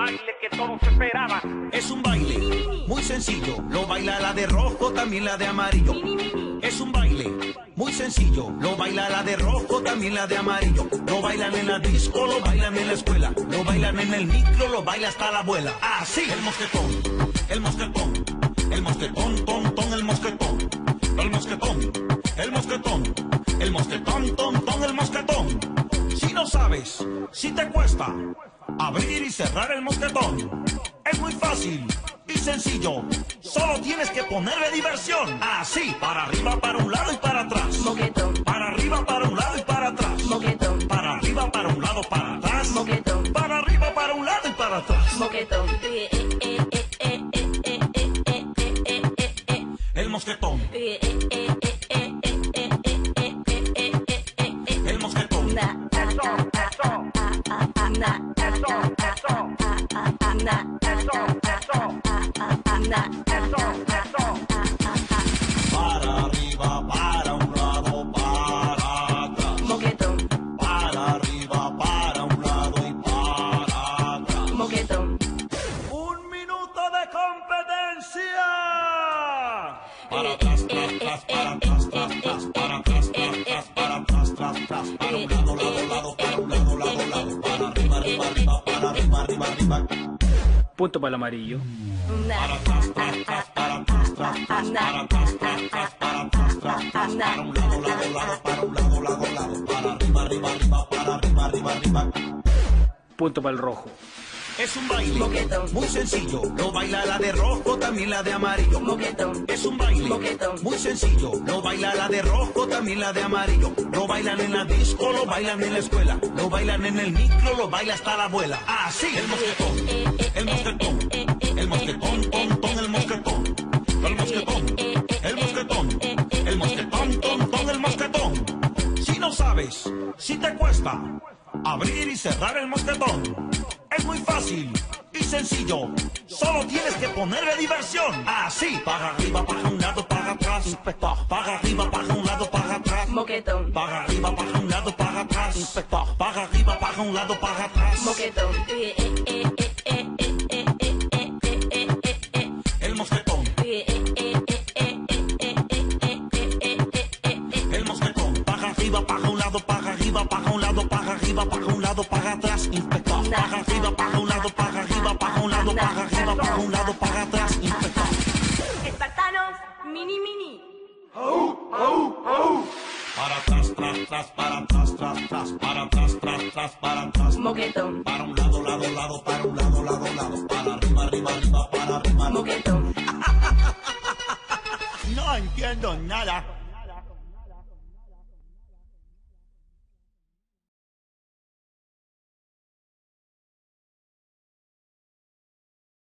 baile que todos esperaban. Es un baile muy sencillo, lo baila la de rojo, también la de amarillo. Es un baile muy sencillo, lo baila la de rojo, también la de amarillo. Lo bailan en la disco, lo bailan en la escuela, lo bailan en el micro, lo baila hasta la abuela. Así, el mosquetón, el mosquetón, el mosquetón, ton, ton, el mosquetón, el mosquetón, el mosquetón, el mosquetón, ton, ton, el mosquetón. Si no sabes, si te cuesta abrir y cerrar el mosquetón, es muy fácil y sencillo, solo tienes que ponerle diversión. Así, para arriba, para un lado y para atrás. Moquetón. Para arriba, para un lado y para atrás. Moquetón. Para arriba, para un lado, para atrás. Moquetón. Para arriba, para un lado y para atrás. Moquetón. El mosquetón. El mosquetón. Para arriba, para un lado, para atrás. Moquetón. Para arriba, para un lado y para atrás. Moquetón. ¡Un minuto de competencia! Para atrás, tras, tras, para atrás, tras, tras, para atrás, tras, tras, para atrás, tras, tras, para un lado, lado, lado, para un lado, lado, lado, para arriba, arriba, arriba, para arriba, arriba, arriba. Punto para el amarillo. Para atrás, tras, tras, para atrás, tras, tras, para atrás, tras, tras, para atrás, tras, tras, para un lado, lado, lado, para un lado, lado, lado, para arriba, arriba, arriba, para arriba, arriba, arriba. Punto para el rojo. Es un baile Moquetón. muy sencillo, lo baila la de rojo, también la de amarillo. Moquetón. Es un baile Moquetón. muy sencillo, lo baila la de rojo, también la de amarillo. Lo bailan en la disco, lo bailan en la escuela, lo bailan en el micro, lo baila hasta la abuela. Así, el mosquetón, el mosquetón, el mosquetón, ton, ton, el mosquetón, el mosquetón, el mosquetón, el mosquetón, ton, ton, el mosquetón. Si no sabes, si te cuesta abrir y cerrar el mosquetón, es muy fácil y sencillo, solo tienes que ponerle diversión. Así, para arriba, para un lado, para atrás, inspector. Para arriba, para un lado, para atrás. Moquetón. Para arriba, para un lado, para atrás, inspector. Para arriba, para un lado, para atrás. Moquetón. El mosquetón, el mosquetón. Para arriba, para un lado, para arriba, para un lado, para arriba, para un lado, para atrás, inspector. Para arriba, para un lado, para arriba, para un lado, para arriba, para un lado, para atrás, inspector. Espartanos, mini mini. Para atrás, tras, tras, para atrás, tras, tras, para atrás, tras, tras, para atrás. Moquetón. Para un lado, lado, lado, para un lado, lado, lado, para arriba, arriba, arriba, para arriba. Moquetón. No entiendo nada.